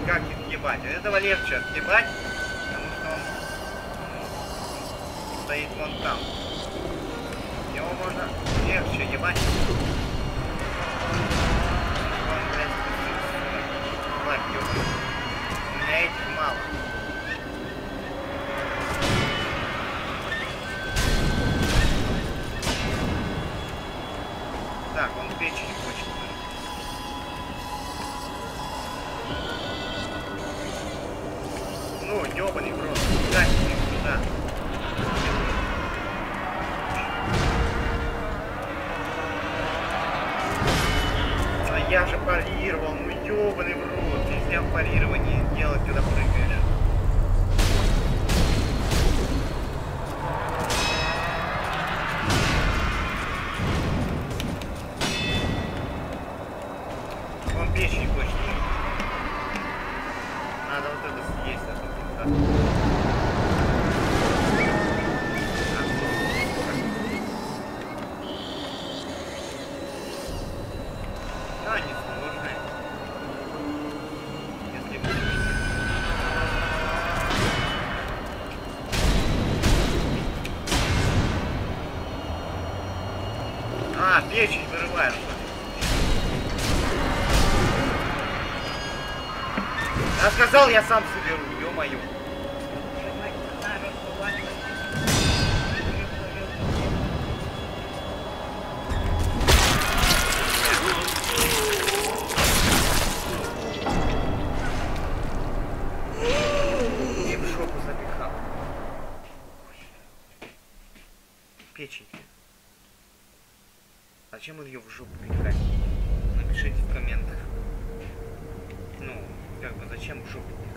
как их ебать. От этого легче отъебать, потому что он стоит вон там. Его можно легче ебать. Он, блядь, тварь ёбаная. У меня этих мало. Так, он печень хочет. Ну, ёбаный в рот. Дай мне сюда. А я же парировал, ну ёбаный в рот. Нельзя парирование делать, когда прыгаешь. Он печень хочет. Надо вот это съесть, а то пизда. Да, не сложно. Если бы... А, печень вырываешь. Я сказал, я сам соберу, ё-моё. И в жопу запихал. Печень. Зачем он ее в жопу пихать? Напишите в комментах. Ну, как бы зачем в жопу?